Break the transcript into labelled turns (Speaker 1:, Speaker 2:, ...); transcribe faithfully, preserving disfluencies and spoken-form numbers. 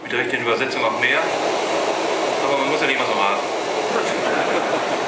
Speaker 1: mit der richtigen Übersetzung auch mehr. Aber man muss ja nicht immer so raten.